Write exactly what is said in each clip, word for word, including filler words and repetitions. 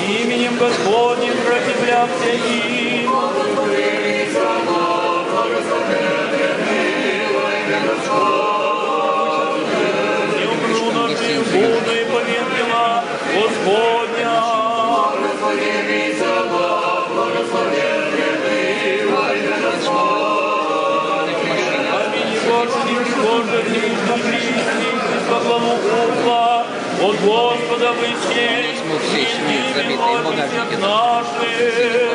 именем Господним противлявся им. Не умру ножи, буду и повем дела Господня. Аминь, Господи, Боже, Христос, по главу угла, от Господа высей, и молимся наших.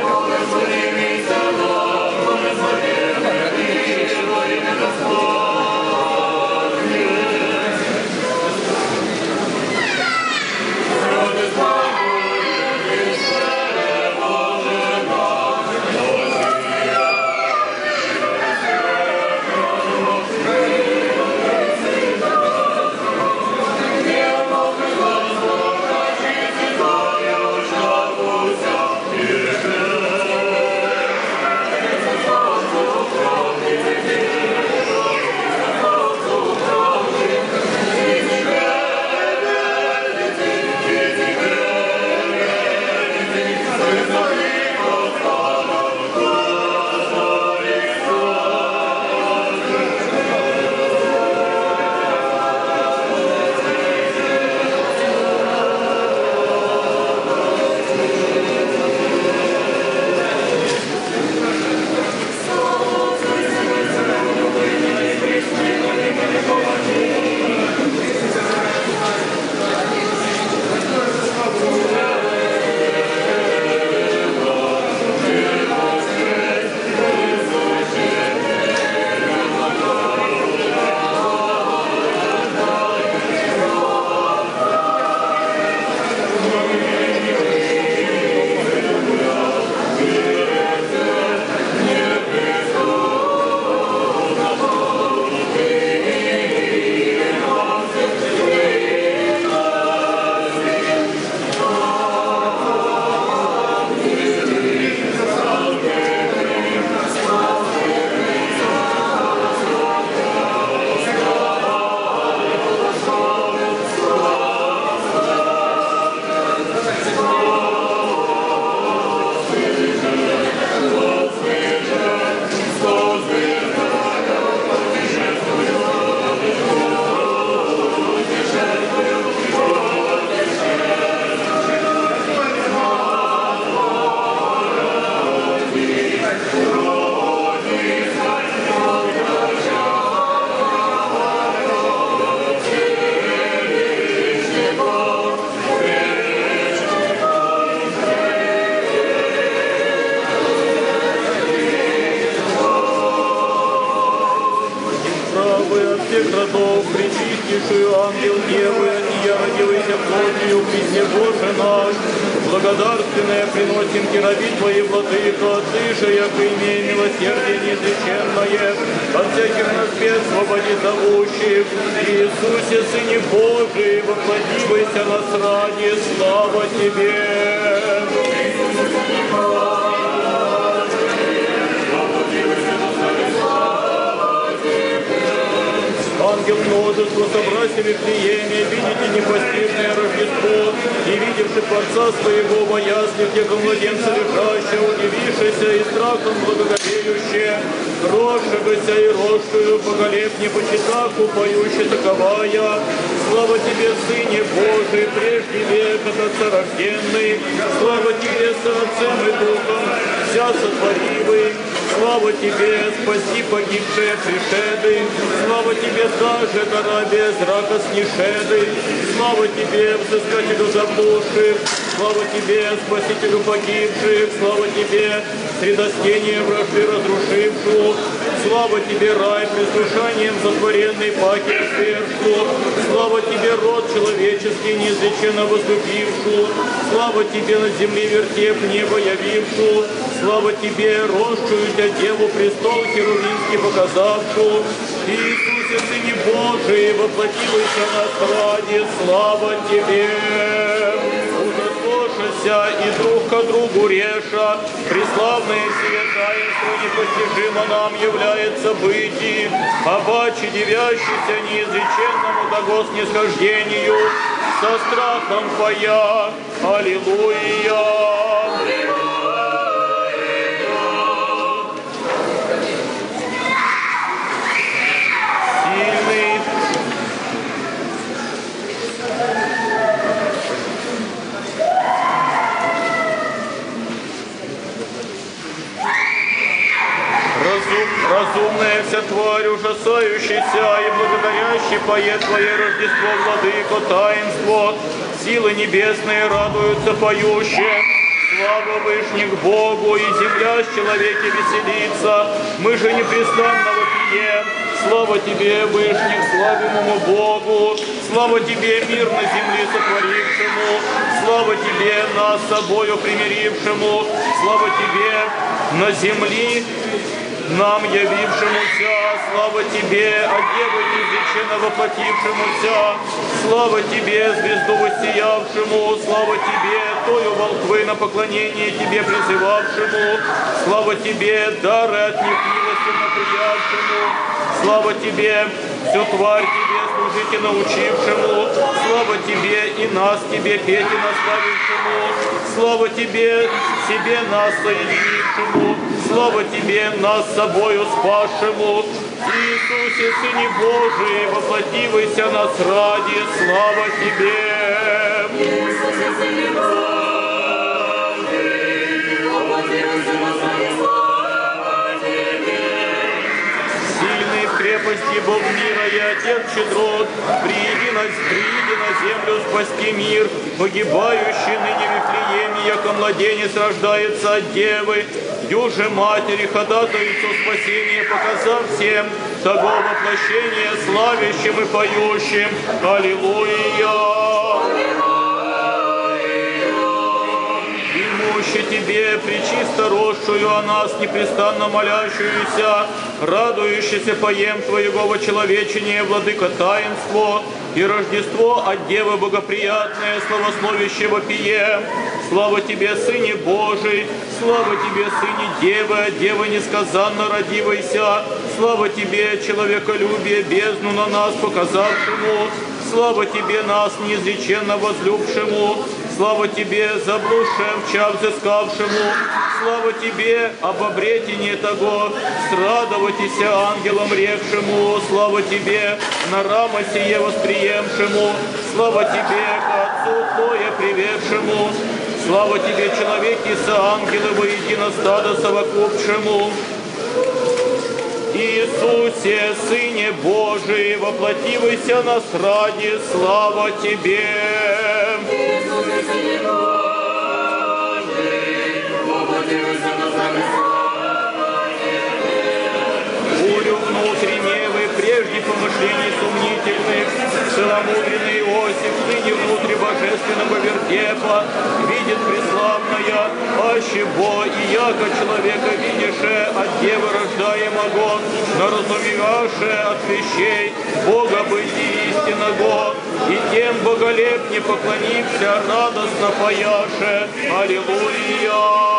Родов, пречистейшую ангел Девы, и я родилась плотью в Христе Боже наш. Благодарственное приносим Ти раби Твои, Владыко, Ты же, яко имея милосердие неизреченное, от всяких наспет свободи зовущих. Иисусе, Сыне Божий, воплотивайся нас ради, слава Тебе! Ангел множество, собрайся в Вифлееме, видите непостижное Рождество, и видевши Творца своего, боязных, яко младенца лежащего, удивившийся и страхом благоговеюще, росшегося и росшую, поголеб не почитаху, поющий таковая. Слава Тебе, Сыне Божий, прежде век от Отца рожденный, слава Тебе, с Отцем и Духом, вся сотворивый. Слава Тебе, спаси погибшие пришеды, слава Тебе, даже рабе зрака снишеды, слава Тебе, взыскателю заблудших, слава Тебе, спасителю погибших, слава Тебе, средостение вражды разрушившую, слава Тебе, рай, прислушанием затворенный паки сверху, слава Тебе, род человеческий, неизреченно возлюбившую, слава Тебе, на земле вертеп небо явившую, слава Тебе, росшую Тебя Деву престол херувимский показавшую, Иисусе, Сыне Божий, воплотивайся нас ради, слава Тебе! Удослушайся и друг ко другу реша, преславное сие таинство непостижимо нам является бытие, обаче девящийся неизреченному того снисхождению, со страхом Твоя. Аллилуйя! Разумная вся тварь, ужасающаяся и благодарящий поет Твое Рождество, Владыко, таинство. Силы небесные радуются поющие. Слава Вышних Богу, и земля с человеки веселится. Мы же непрестанно вопием. Слава Тебе, Вышних, славимому Богу. Слава Тебе, мир на земле сотворившему. Слава Тебе, нас с собою примирившему. Слава Тебе, на земле нам явившемуся. Слава Тебе, о Девы неизреченно воплотившемуся. Слава Тебе, звезду воссиявшему. Слава Тебе, Тою волхвы на поклонение Тебе призывавшему. Слава Тебе, дары от них милостивно приявшему. Слава Тебе, всю тварь Тебе служить и научившему. Слава Тебе и нас Тебе петь и наставившему. Слава Тебе, себе нас соединившему. Слава Тебе, нас с собою спасшему. Иисусе, Сыне Божий, воплотивайся нас ради. Слава Тебе. Иисусе, Сыне Божий, воплотивайся нас ради. Слава Тебе. Сильный в крепости Бог мира и Отец щедрот, прииди на, прииди на землю спасти мир, погибающий ныне в Вифлееме, яко младенец рождается от Девы, дюже матери ходатайцу спасение, показав всем того воплощения славящим и поющим. Аллилуйя! Имуще Тебе, пречисто росшую о нас, непрестанно молящуюся, радующийся поем Твоего вочеловечения, Владыка, таинство и Рождество от Девы богоприятное, славословяще вопием. Слава Тебе, Сыне Божий, слава Тебе, Сыне Девы, от Девы несказанно родивайся. Слава Тебе, человеколюбие, бездну на нас показавшему. Слава Тебе, нас неизреченно возлюбшему. Слава Тебе, заблудшим в час взыскавшему. Слава Тебе, об обретении того, срадоватися ангелом рекшему. Слава Тебе, на рамо сие восприемшему. Слава Тебе, к Отцу Твое приведшему. Слава Тебе, человеки со ангелы воедино стадо совокупшему. Иисусе, Сыне Божий, воплотивайся нас ради. Слава Тебе. Иисусе, Сыне Божий, воплотивайся нас ради. Слава Тебе. Бурю внутреннего, прежде помышлений сомнительных, целомудренный Иосиф, ныне внутри божественного вертепа, видит преславная, ащебо и яко человека видише от Девы рождаемого, наразумеваше от вещей Бога бытия истинного, и тем боголепне поклонився, радостно пояше. Аллилуйя!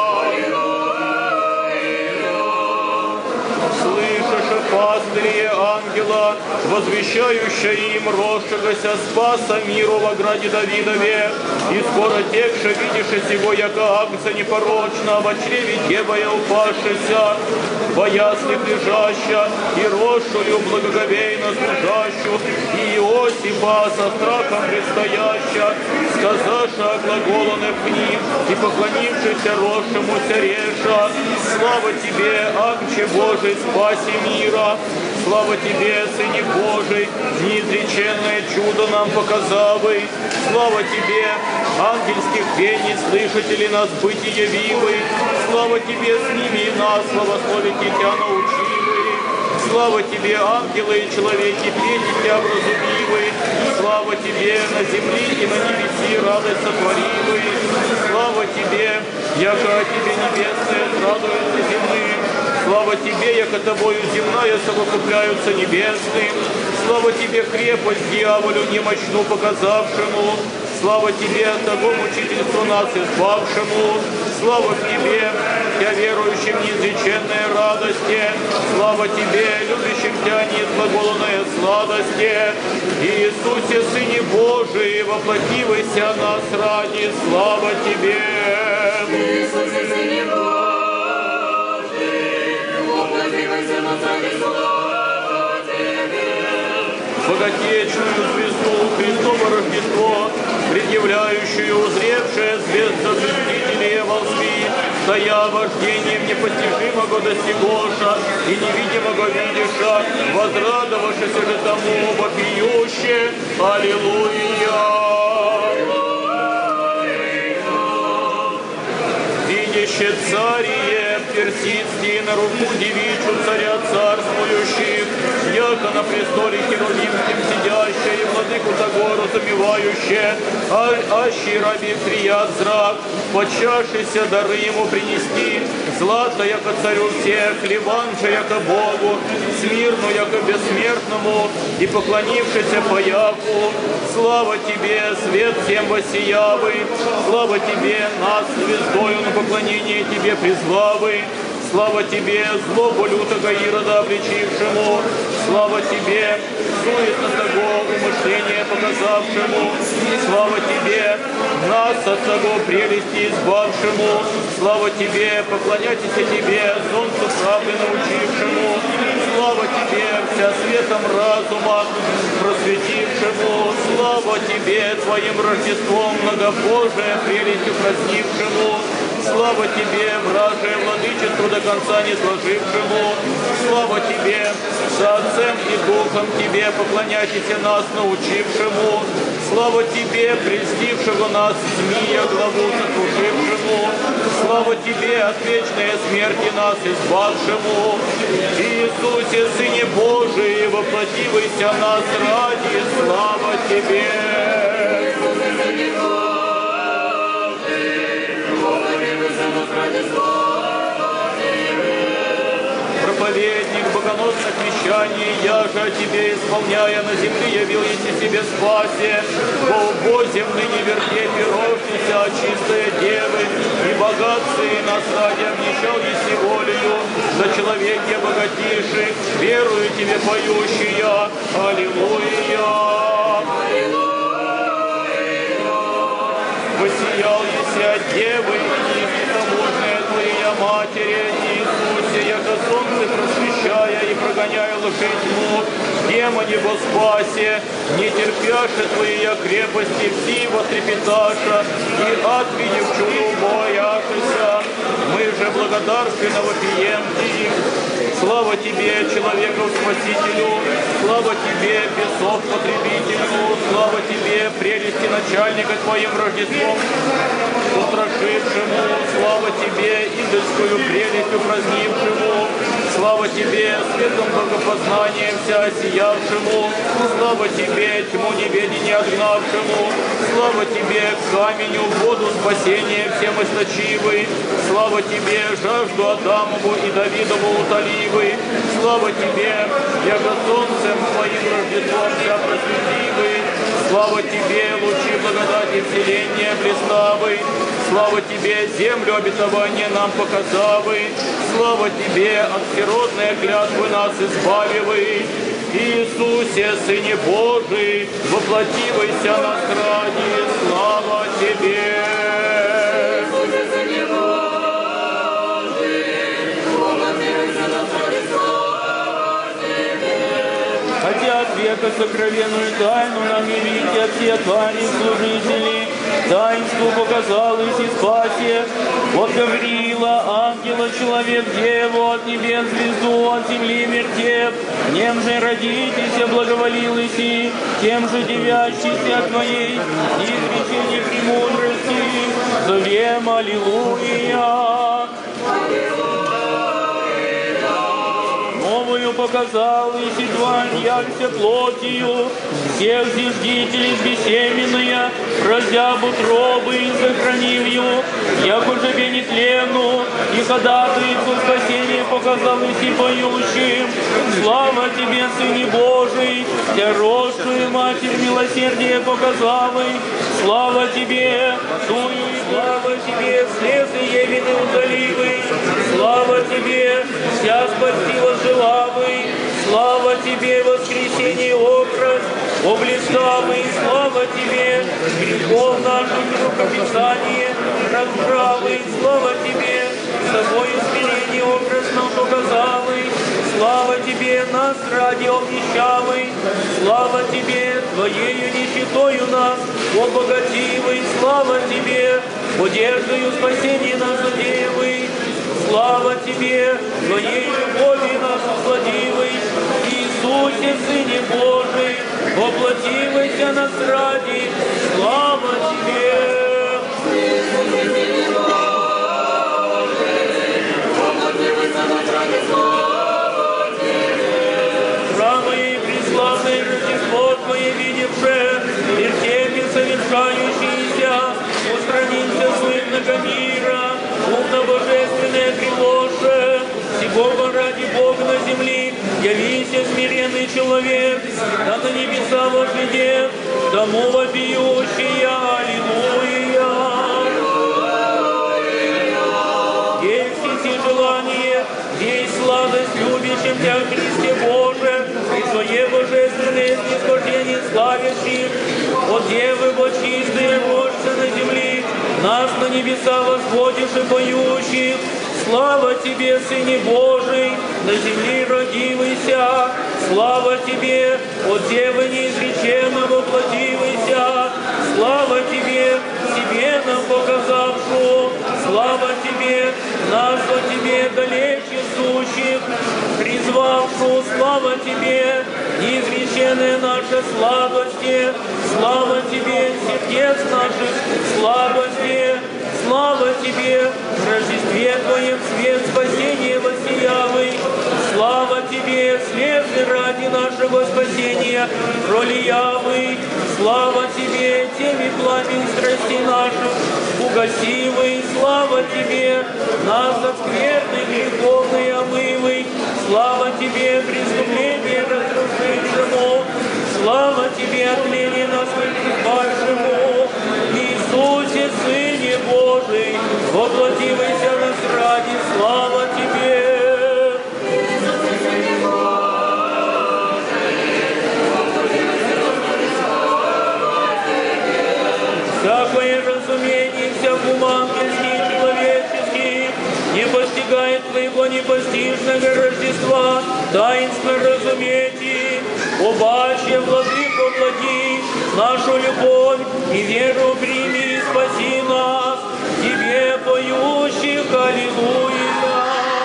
Слышишь, пастыре ангела, возвещающая им росшегося спаса миру во граде Давидове, и скоро текше видишь сего, яко агнца непорочно, во чреве девая упавшися, во яслях лежаща, и росшую благоговейно служащую, и Иосифа со страхом предстояща, сказаша глаголаны к ним, и поклонившийся росшемуся реша. Слава Тебе, Агнче Божий, спаси мира! Слава Тебе, Сыне Божий, неизреченное чудо нам показавый! Слава Тебе, ангельских пений, слышатели нас бытие явивый! Слава Тебе, с ними и нас славословить Тебя научивый! Слава Тебе, ангелы и человеки, петь Тебя вразумивый! Слава Тебе, на земле и на небеси радость сотворивый! Слава Тебе, яко о Тебе небесное радуется земным! Слава Тебе, яко Тобою земная совокупляются небесным. Слава Тебе, крепость дьяволю немощну показавшему. Слава Тебе, того мучительству нас избавшему. Слава Тебе, Тя верующим неизреченной радости. Слава Тебе, любящим Тя неизглаголанной сладости. Иисусе, Сыне Божий, воплотивайся нас ради. Слава Тебе. Иисусе, Сыне Божий, воплотивайся нас ради. Слава Тебе. Богатечную звезду Христово Рождество, предъявляющую узревшее звезда звездителей волзви, стоя вождением непостижимого достигоша и невидимого видиша, возрадовавшись же тому вопиюще. Аллилуйя! Видяще царие, персидские на руку девичью царя царствующих, яко на престоле херувимским сидящее, и владыку того разумевающее, а аще раби прият зрак, подчавшийся дары ему принести, злато, яко царю всех, ливан же, яко Богу, смирну, яко бессмертному, и поклонившийся пояку. Слава тебе, свет всем воссиявый, слава тебе, нас звездою на поклонение тебе призвавый. Слава тебе, злобу лютого Ирода обличившему, слава тебе, суетно того умышления показавшему, слава тебе, нас от того прелести избавшему, слава тебе, поклоняйтесь тебе, солнцу правды научившему, слава тебе, вся светом разума просветившему, слава тебе, твоим Рождеством многобожие прелестью празднившему, слава тебе, вражее владычество до конца не сложившему, слава тебе, за Отцем и Духом тебе поклоняйтесь нас научившему, слава тебе, прельстившего нас змея главу сокрушившему, слава тебе, от вечной смерти нас избавшему, Иисусе, Сыне Божий, воплотивайся нас ради, слава тебе. Проповедник богоносных вещаний, я же о тебе, исполняя на земле, явил еси себе спасе, во убозе в ныне вертепе рождися, чистая девы, и богатцы нас ради обнищал еси волею, за человеке богатейших, верую тебе поющая, аллилуйя. Воссиял еси от девы, и незаможная твоя матери, Иисусе, яко солнце просвещая и прогоняя лжи тьму, демоне во спасе, не терпяше твоя крепости, все вотрепеташа, и отвидев чудо бояшися, мы же благодарственно вопием им. Слава тебе, человеков Спасителю, слава тебе, бесов потребителю, слава тебе, прелести начальника твоим Рождеством устрашившему, слава тебе, идольскую прелестью празднившему, слава тебе, светом богопознания вся сиявшему, слава тебе, тьму неведения отгнавшему, слава тебе, каменю, воду спасения всем источивый, слава тебе, жажду Адамову и Давидову утоливый, слава тебе, яко солнцем твоим Рождеством вся просветливый, слава тебе, лучи благодати вселения блеснавый, слава тебе, землю обетования нам показавый, слава тебе, от всеродной клятвы нас избавивый, Иисусе, Сыне Божий, воплотивайся нас ради, слава тебе. Хотя от века сокровенную тайну нам явите от все твари служителей, таинству показалось и спасе, от Гавриила, ангела, человек, деву, от небес звезду, от земли вертеп, нем же родитесь, благоволилась и тем же девящийся от твоей изречений премудрости, зовем аллилуйя. Новую показалась и тварь, явься плотью, всех зиждителей бессеменная, разяб утробы и сохранив ее, яко же нетлену, и ходатайцу спасение показалось и поющим. Слава тебе, Сыне Божий, тя росшую Матерь милосердие показалась, слава тебе, тую и слава тебе, слезы Евины удоливы, слава тебе, вся спасила желавый, слава тебе, воскресение образ, облеставый, слава тебе, грехов наших рукописание, расправы, слава тебе, с тобой смирение образ нам показалый, слава тебе, нас ради обнищавый, слава тебе, твоею нищетою нас обогативый, слава тебе, одеждою спасения нас одеивай. Слава Тебе, Твоей любови нас усладивай. Иисусе, Сыне Божий, воплотивайся нас ради. Слава Тебе. Храмы и преславное Рождество Твое видевшее, вертепе совершающиеся, устранимся злым многомира, умно-божественное приложие, сего ради Бога на земли, явися смиренный человек, да на небеса возведет, тому вопиющий, аллилуйя. Есть желание, есть сладость любящим Тебя, Христе Боже, и Твое божественное снисхождение славящих, от Девы во чистые рожцы на земли, нас на небеса возводишь и поющих. Слава Тебе, Сыне Божий, на земли родивайся. Слава Тебе, от Девы неизреченно воплотивайся. Слава Тебе, Тебе нам показавшу. Слава Тебе, нас во Тебе далече сущих, призвавшу. Слава Тебе, неизреченная наша слабости. Слава Тебе, сердец наших слабости. Слава Тебе, в Рождестве Твоем свет спасения воссиявый. Слава Тебе, слезы ради нашего спасения пролиявый. Слава Тебе, теми пламень страстей наших угасивый. Слава Тебе, нас от скверных грехов и омывый. Слава Тебе, преступление разрушившему. Слава Тебе, от тления нас избавившему. Иисусе, Сыне Божий, воплотивайся нас ради. Слава Тебе. Всякое разумение, всяк ум ангельский, человеческий, не постигает Твоего непостижного Рождества, таинство разумейте, обаще, Владыко, благи, нашу любовь и веру прими, спаси нас, Тебе поющих, аллилуйя.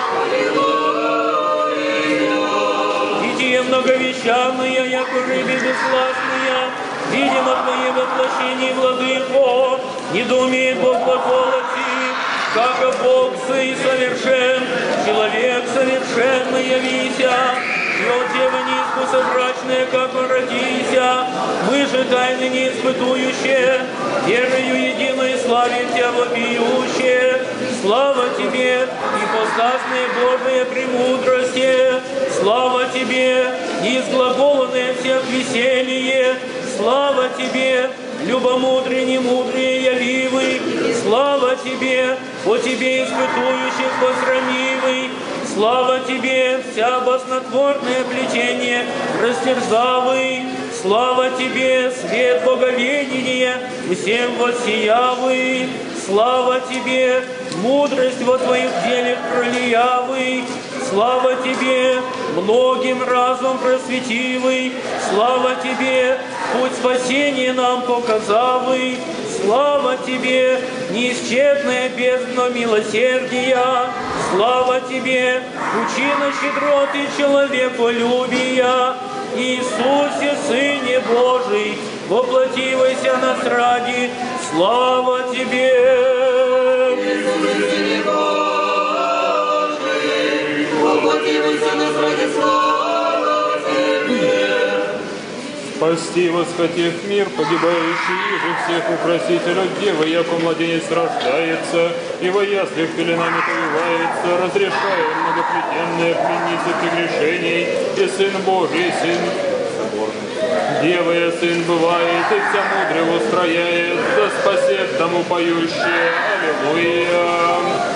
Идите многовещанные, яко рыбы бессластные, видимо Твое воплощение, Владыко, недоумеет Бог глаголоти, как Бог Сын совершен, человек совершенный явися, и от Девы неискусобрачная, как он родися, мы же тайны неиспытующие, верою единой славим Тебя вопиющие. Слава Тебе, ипостасная Божия премудрости, слава Тебе, неизглаголанное всех веселье, слава Тебе, любомудрый, немудрый, явивый, слава Тебе, по Тебе испытующих посрамивый, слава Тебе, вся баснотворное плетение растерзавый, слава Тебе, свет боговедения всем воссиявый, слава Тебе, мудрость во Твоих делах пролиявый, слава Тебе, многим разум просветивый, слава Тебе, путь спасения нам показавый, слава Тебе, неисчетная бездна милосердия, слава Тебе, пучина щедроты человеколюбия, Иисусе, Сыне Божий, воплотивайся нас ради, слава Тебе. Воплотивайся нас ради, слава Тебе. Спасти, восхотев мир, погибающий, иже всех украситель от Девы, яко младенец рождается, и во яслях пеленами повивается, разрешая многоплетенные пленницы прегрешений, и Сын Божий, Сын соборный. Девая Сын бывает, и вся мудрее устрояет, да спасет тому поющее. Аллилуйя.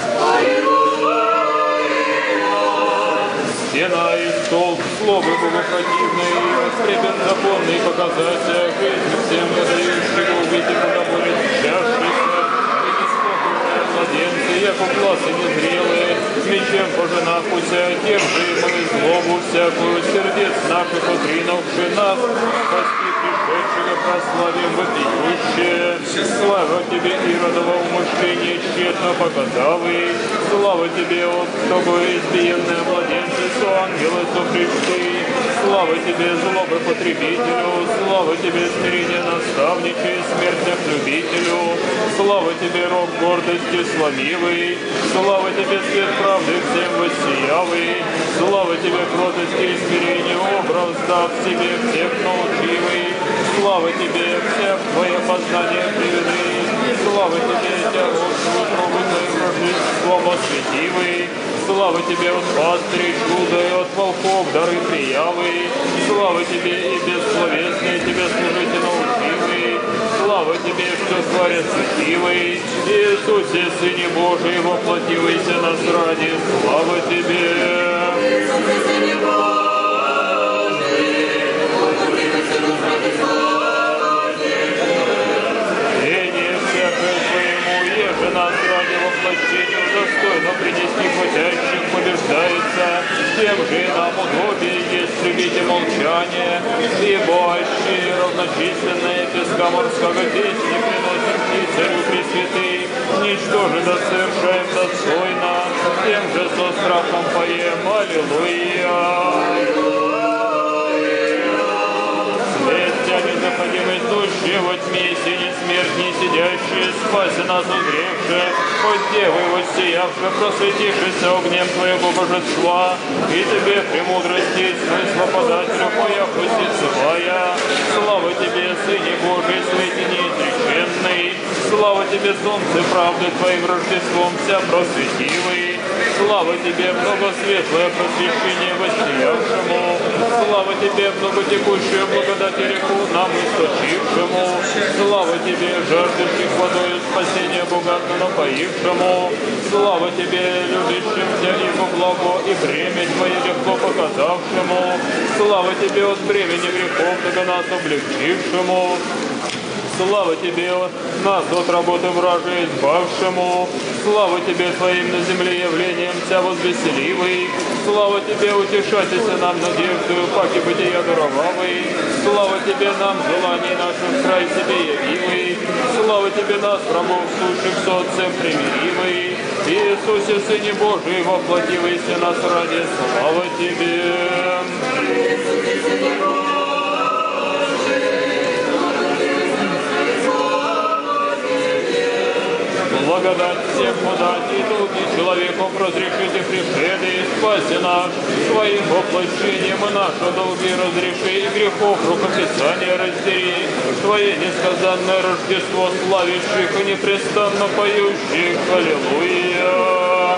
Стена и столб, слово богопротивное, скрепят законный показатель, жизнь всем дающего убить и богоборить чашися, и не смогут младенцы, яко классы незрелые, с мечем поженавшуся, держимую злобу всякую, сердец наших отринувши нас, спасти пришедших. пришедшего прославим вопиющее. Слава тебе, Иродово умышление тщетно показавы. Слава тебе, от тобой избиенное младенцы, со ангелы сопришли. Слава тебе, злобы потребителю. Слава тебе, смирение наставничей, смертных любителю. Слава тебе, рог гордости сломивый. Слава тебе, свет правды всем воссиявый. Слава тебе, кротости и смирению, образ дав себе всех научивый. Слава тебе, всех твое познание приведы. Слава тебе, тя родству трубы твоим рождеством осветивый. Слава тебе от пастырей чуда и от волков дары приявы. Слава тебе и бессловесные тебе служите научивый. Слава тебе, что творец светивый. Иисусе, Сыне Божий, воплотивайся нас ради. Слава тебе. Иисусе, Сыне Божий, воплотивайся нас ради. Слава тебе. Тение всякое своему, еже нас ради воплощению достойно принести хотящих побеждается. Тем же нам удобие есть любите молчание, ибо аще равночисленные песка морского песни приносим и царю Пресвятый. Ничто же да совершаем достойно, тем же со страхом поем. Аллилуйя. Следствия незаходимой сущи во тьме, сине смертни сидящие, спаси нас узревшие, от Девы воссиявшие, просветившись огнем Твоего божества, и Тебе премудрости и смысла подателю моя посицевая. Слава Тебе, Сыне Божий, свете неизреченный, слава Тебе, солнце правды Твоим Рождеством вся просветивый. Слава Тебе, многосветлое просвещение воссиявшему, слава Тебе, многотекущую благодать и реку нам источившему, слава Тебе, жаждущих водою спасения богато напоившему, слава Тебе, любящим Тебя и по благо и бремя Твое легко показавшему, слава Тебе от бремени грехов до нас облегчившему. Слава Тебе, нас от работы вражей избавшему, слава Тебе Твоим на земле явлением Вся возвеселивый, слава Тебе, утешайтеся нам надеждою, паки бытия даровавый, слава Тебе нам желаний наших край себе явивый, слава Тебе нас, рабов сущих с Отцем примиривый, Иисусе, Сыне Божий, воплотивайся нас ради, слава Тебе. Иисусе, Сыне Божий, благодать всем подать, и долги человеком разрешите пришеды, и спаси нас своим воплощением, и наши долги разреши, и грехов рукописания раздери, Твое несказанное Рождество славящих и непрестанно поющих. Аллилуйя!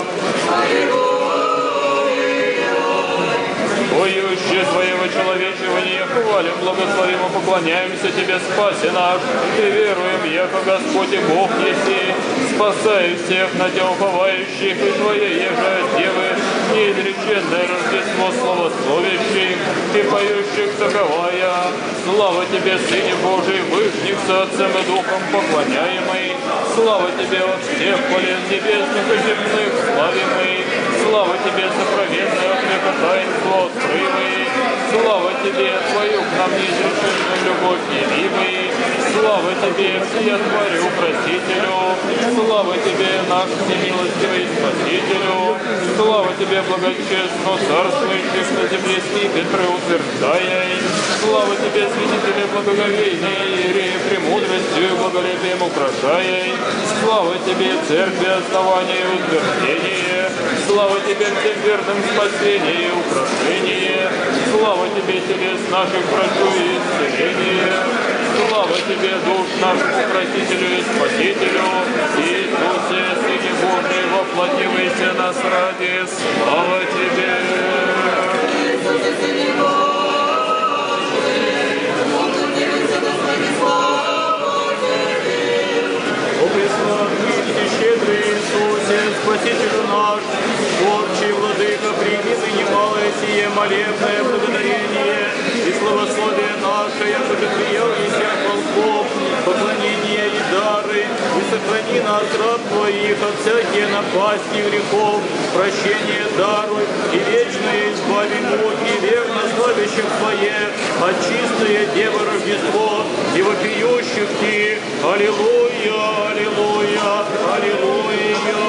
Поющие Твоего человечивания, хвалим, благословим и поклоняемся Тебе, спаси наш, и веруем, яко Господь и Бог еси, спасай всех на Тебя уповающих, и Твоей еже Девы, неизреченное Рождество славословящих, и поющих таковая. Слава Тебе, Сыне Божий, Вышних с Отцем и Духом поклоняемый, слава Тебе от всех колен небесных и земных славимый, слава Тебе, сокровенное от века таинство открывый, слава Тебе, Твою к нам неизреченную любовь невимый, слава Тебе, всея Творю Просителю, слава Тебе, наш всемилостивый Спасителю, слава Тебе, благочестно царствующих на земле степень преутверждая, слава Тебе, свидетели благоговейной иерии, премудростью и благолепием украшая, слава Тебе, Церкви, основания и утверждение, слава Тебе, всем верным спасение и украшение, слава Тебе, телес наших прошу и исцеление, слава Тебе, душ наших укротителю и спасителю, Иисусе, Сыне Божий, воплотивайся нас ради, слава Тебе. Иисусе, Сыне Божий, воплотивайся нас ради, слава Тебе. О преснодушный, щедрый Иисусе, Спасителю наш, Творчий Владыка, прими ты немалое сие молебное благодарение и славословие наше, яко же приел и всех волков, поклонение и дары, и сохрани нас, раб Твоих, от всякие напасти грехов, прощение даруй, и вечное избави муки, верно славящих Твое, от чистое Дева Рождество, и вопиющих Ти. Аллилуйя, аллилуйя, аллилуйя.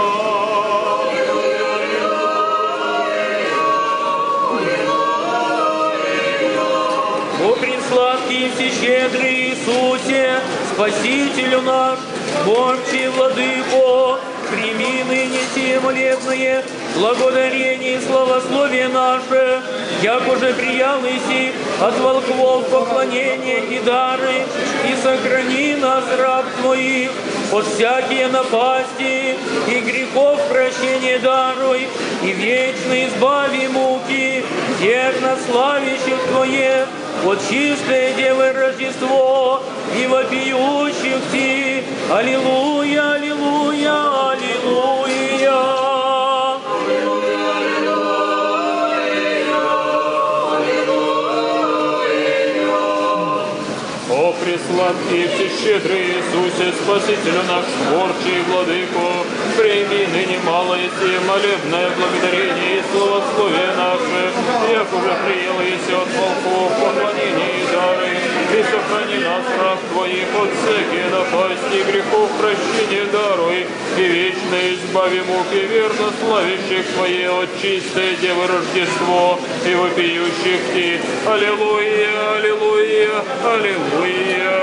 О пресладкий и всещедрый Иисусе, Спасителю наш, Божий Владыко, прими ныне сие молебное благодарение и славословие наше, як уже приял иси от волков поклонения и дары, и сохрани нас, раб Твоих, от всякие напасти и грехов прощения даруй, и вечно избави муки, верно славящих Твое, от чистое Девы Рождество и вопиющих Ти. Аллилуйя, аллилуйя, аллилуйя. О пресладкий и всещедрый Иисусе, Спасителю наш, Творчий Владыко, прими ныне малое сие молебное благодарение и славословие наше, як уже приел еси от волков поклонение и дары, и сохрани нас, раб Твоих, от всякие напасти и грехов прощения даруй, и вечно избави муки верно славящих Твое, от чистое Девы Рождество и вопиющих Ти. Аллилуйя, аллилуйя, аллилуйя.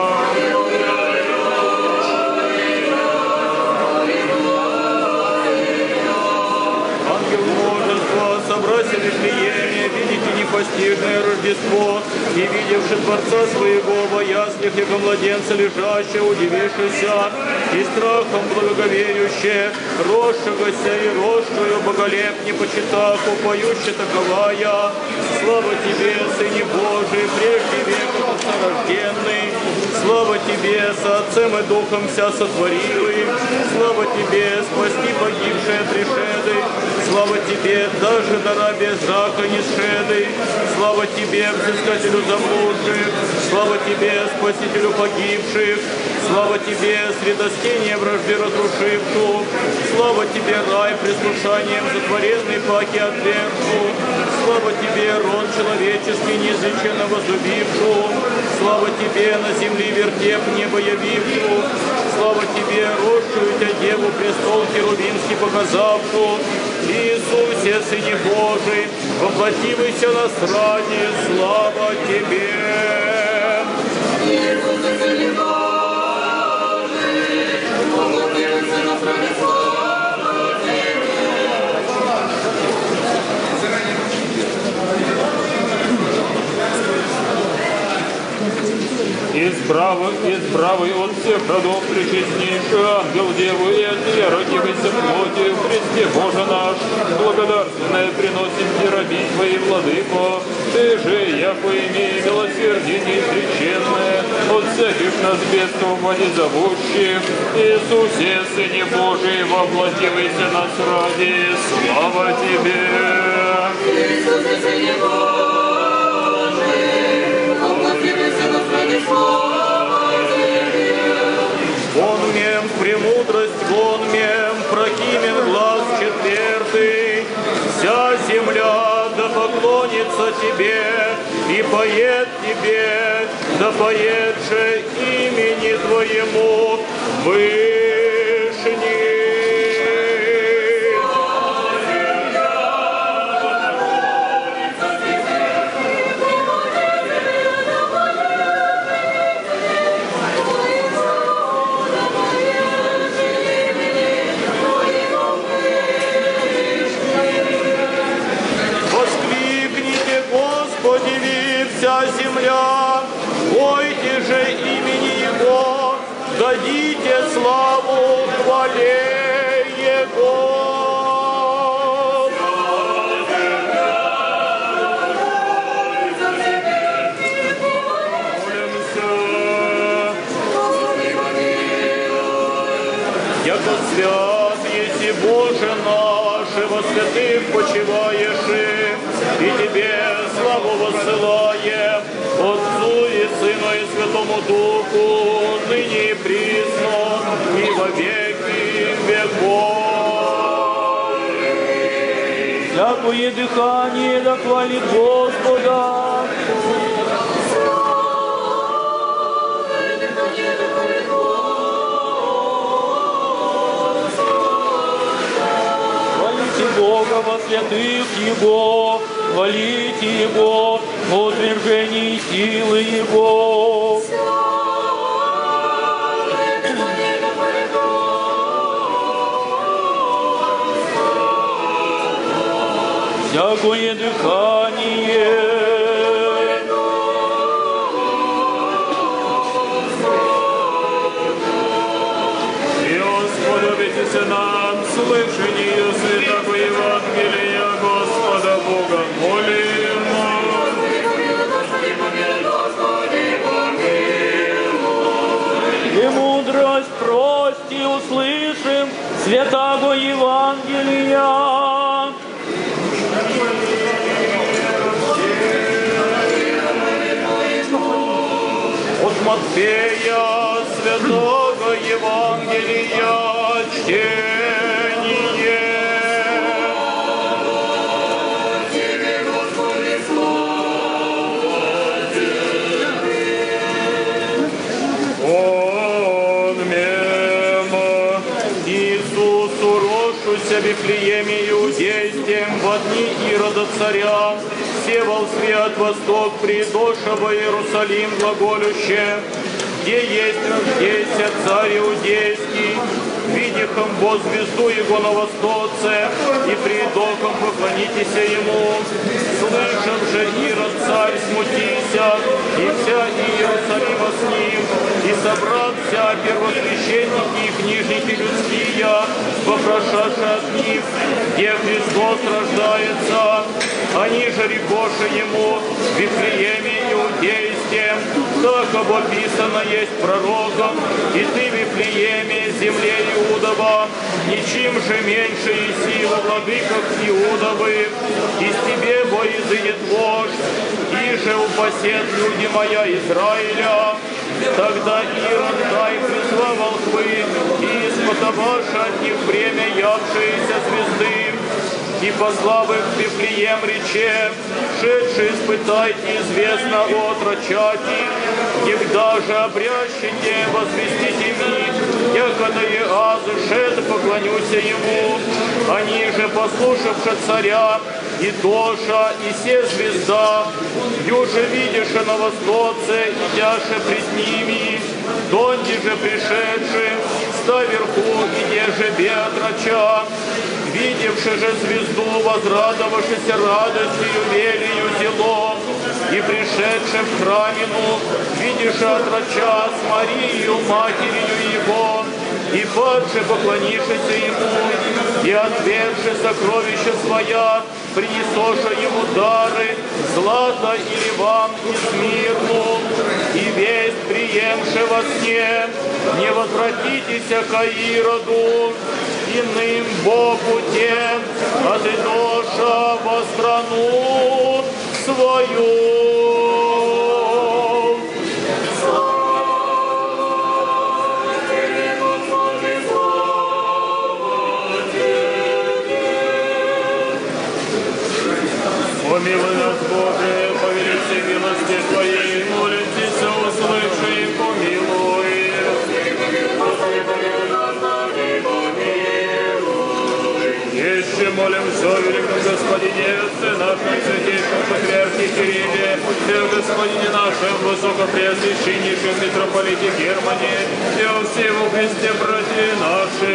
Ангел множества, собратья Вифлееме, видите непостижное Рождество, и видевши Творца своего во яслях, яко младенца лежащего, удивившийся, и страхом благоговеюще, росшегося и росшую боголеп не почитав, упоюще таковая. Слава Тебе, Сыне Божий, прежде века рожденный, слава Тебе, со Отцем и Духом вся сотворилый, слава Тебе, спасти погибшие отрешеды, слава Тебе, даже на рабе зрака не сшеды, слава Тебе, взыскателю заблудших, слава Тебе, спасителю погибших, слава Тебе, средостение вражды разрушившу, слава Тебе, рай, прислушанием затворенный паки отвергшу, слава Тебе, род человеческий неизреченно возлюбившу, слава Тебе, на земле вертеп небо явившу, слава Тебе, росшую Тя Деву престол херувимский показавшу, Иисусе, Сыне Божий, воплотивайся нас ради, слава Тебе. Иисусе, Сыне Божий, воплотивайся нас ради, слава Тебе. Избравый, избравый от всех родов пречестнейший ангел Деву и от Тебя родивайся плотью, Христе Боже наш, благодарственное приносим Тебе раби Твои, Владыко, Ты же, яко имея милосердие неизреченное, от всяких нас бедствов не зовущих, Иисусе, Сыне Божий, воплотивайся нас ради, слава Тебе. Иисусе, Сыне Божий, воплотивайся нас ради, слава Тебе. Вон мем, премудрость, вон мем, прокимен глаз четвертый, вся земля да поклонится Тебе, и поет Тебе, да поет же имени Твоему Вышний. Вся земля, пойте же имени Его, дадите славу хвале Его. Яко свят еси Боже наш, во святых почиваешь, и Тебе славу воссылаем, Отцу и Сыну и Святому Духу, ныне и присно, и во веки веков. Всякое дыхание да хвалит Господа. Хвалите Бога во святых Его, хвалите Его в утверждении силы Его. Всякое дыхание И сподобитесь нам слышанию святого Евангелия Господа Бога молим. и мудрость прости услышим святого Евангелия. От Матфея святого Евангелия чтение. Он мимо Иисус уросшуся в Вифлееме иудейским во дни Ирода царя, севал свет восток придоша во Иерусалим глаголюще, где есть рождеся царь иудейский, видихом во звезду его на востоце, и придохом поклонитесь ему. Слышав же Ирод царь смутися, и вся Иерусалима с ним, и собрався первосвященники и книжники людские, вопрошаши от них, где Христос рождается. Они же рекоши ему в Вифлееме иудейским, так обописано есть пророком, и ты в Вифлееме, земле Иудова, ничем же меньше и сила владыках Иудовых, из тебе во изыдет вождь, и же упасет люди моя Израиля. Тогда Ирод дай призва волхвы, и испотоваши от них время явшиеся звезды, и послав их в Вифлеем рече, шедшие испытайте известно отрочати, когда же обрящите, возвестите миг, якода и азы шед поклонюся ему. Они же, послушавши царя, и Тоша, и се звезда, юже видиша на востоце, идяше пред ними, донди же пришедши, ста вверху, идеже беотроча, видевши же звезду, возрадовавшися радостью, велию зело, и пришедши в храмину, видишь отроча с Марией, матерью его, и падши поклонившися ему, и отведши сокровища своя, принесоша ему дары, злато и ливан, и смирну, и весть приемши во сне, не возвратитесь ко Ироду, иным Богу тем, отидоша во страну свою. Помилуй нас, Боже, по великой милости Твоей, молитесь, услыши и помилуй. Еще молимся о великом Господине, Отце нашем святейшем патриархе Кирилле, и о Господине нашем высокопреосвященнейшем митрополите Германе, и о всей во Христе братья наши.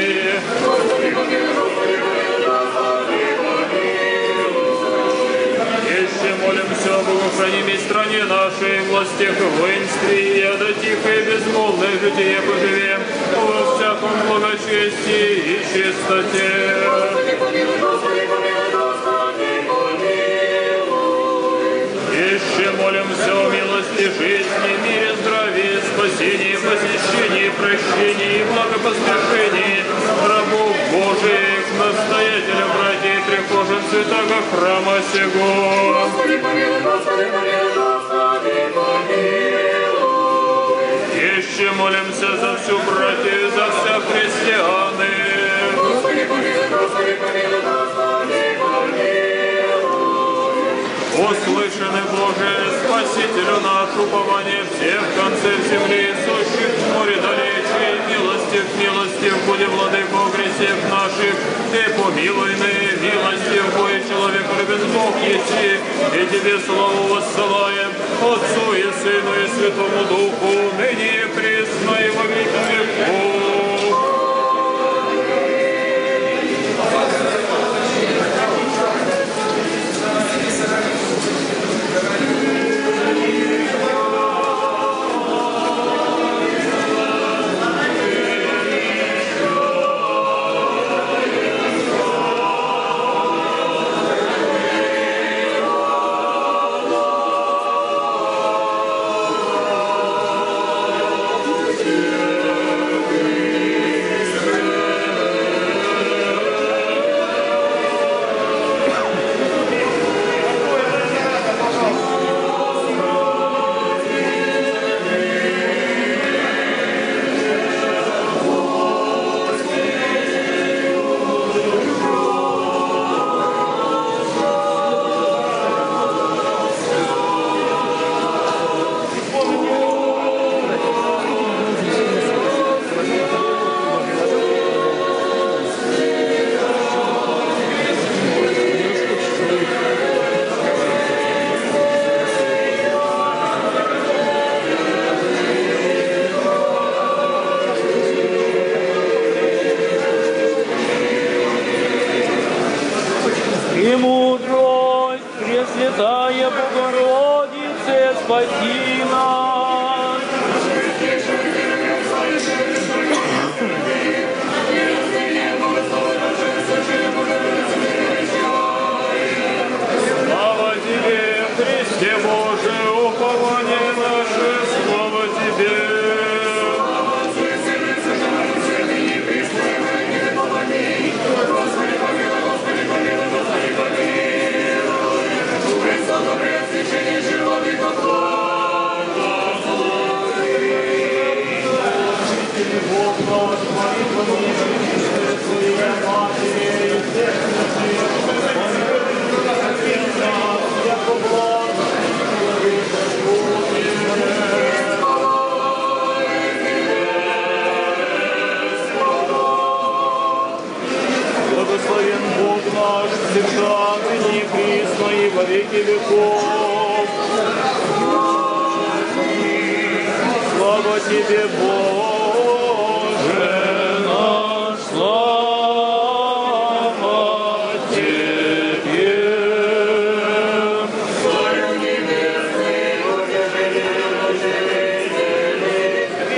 Еще молимся о богохранимой стране нашей, властях и воинстве, и о тихое и безмолвное житие поживем, во всяком благочестии и чистоте. Еще молимся о милости жизни, мире, здравии, спасении, посещении, прощении и благопоспешении рабов Божиих, настоятеля братьев и прихожан святого храма сего. Господи, помилуй, Господи, помилуй, Господи. Помолимся за всю братью и за всех христианы. Господи, помилуй, Господи, помилуй, Господи, помилуй. Услышаны, Боже, Спасителю наш, упование всех концев земли, сущих в море далече, милостив, милостив, буди, владыко, о грехах наших, и помилуй ныне, милостив, бой человеку любез Бог еси, и Тебе славу воссылаем, Отцу и Сыну и Святому Духу, ныне и присно и во веки веков. И мудрость, Пресвятая Богородице, спаси нас. Слава Тебе, Христе Боже, упование наше, слава Тебе. Благословен Бог наш, всегда, ныне и присно и во веки веков. Слава Тебе, Боже наш, слава Тебе. Царю небесный, утешителю души земли,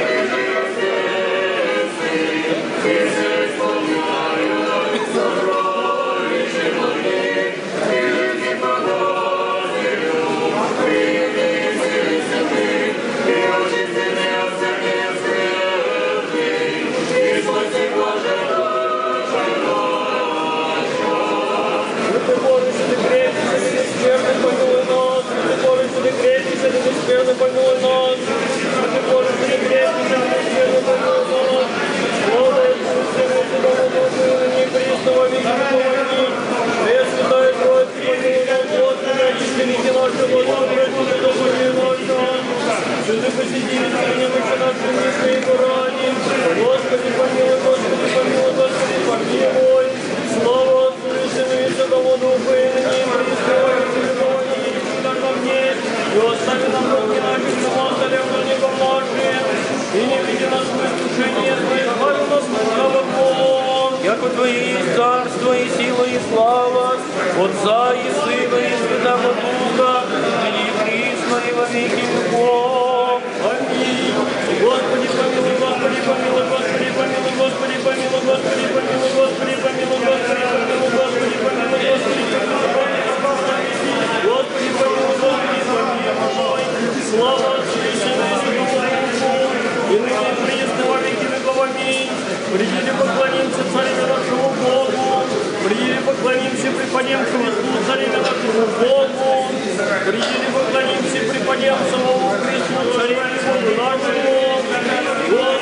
и все исполняю сокровища мои, и люди подозрю, принеси святы, и очень сердце не скрытый, и спаси Боже душу нашу. Ты Боже, ты крестишься, ты бессмертный, помилуй нас. Ты Боже, ты крестишься, ты бессмертный, помилуй нас. Ты Боже, ты крестишься, ты бессмертный, помилуй нас. Слава Отцу, Сыну и Святому Духу, ныне и присно во веки веков. Аминь. Пресвятая Троица, помилуй нас, Господи, очистилите наши, Господи, Господи, Господи нашего. Святы посетители, немощи наши, мысли и бурани. Господи, помилуй, Господи, помилуй, Господи, помилуй. Слава Отцу и Сыну и Святому Духу, и ныне и присно во веки веков. Аминь. Дар нам есть, и остави нам руки наши, Господи, но не поможи. И не веди нас в искушение, но избави нас от лукавого. Яко Твое есть царство, и сила, и слава, Отца и Сына, и Святого Духа, ныне и присно, и во веки веков. Аминь. Господи, помилуй, Господи, помилуй, Господи, помилуй, Господи, помилуй, Господи, помилуй, Господи, помилуй, Господи, помилуй, Господи, помилуй, Господи, помилуй, Господи, помилуй, Господи, помилуй. Слава Отцу и Сыну и Святому Духу, и ныне и присно во веки веков. Аминь. Придите, поклонимся царю нашему Богу, придите, поклонимся, припадем к Христу, царю нашему Богу, придите, поклонимся, припадем самому Христу, царю нашему Богу.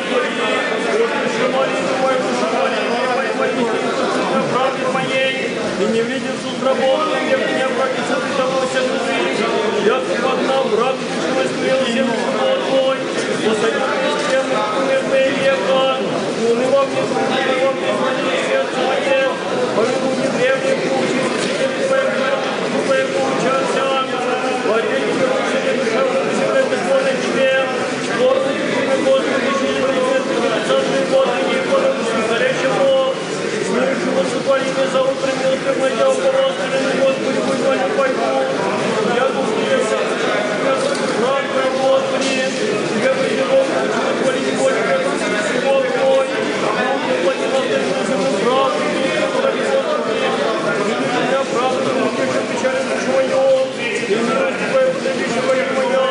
и не видишь узработанным, як не обратиться ты того сердцы, як одна брат, что смел всем живот твой, посадил крестьян мирное века, унывал мне, унывал мне, смотри, сердце мое, поведу не древний путь, и твоим получался, владеть тебе, ручили, душа, ручили, бесплодный тебе, Господи, Господи, Царствие Господи, Господи, горячему, смиршего супалины за утром, милостив на тебя, уповостыренный Господи, будь вами пойду, я Господи, слава Твоя, Господи, Тебе приди Бог, Господи, Господи, как Господи, Бог Твой, Господи, настоящий правду, Господи, Господи, меня правду, Господи, печаль душу мою, и милость Твоя, подавища моя моя,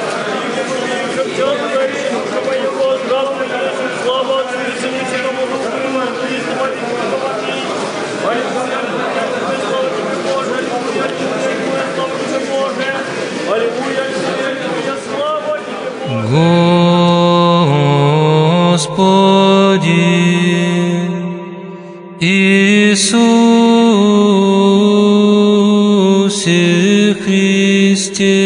слава Отцу и Сыну и Святому Духу, и слава Тебе, Господи. Аллилуйя, слава Тебе, Боже, аллилуйя, слава Тебе, Боже. Аллилуйя, аллилуйя, слава Тебе, Господи Иисусе Христе,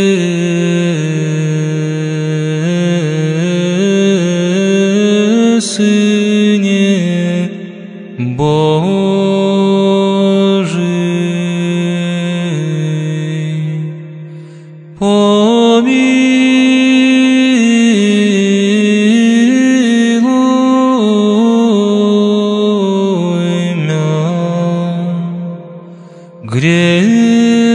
Сыне Божий, помилуй мя, грех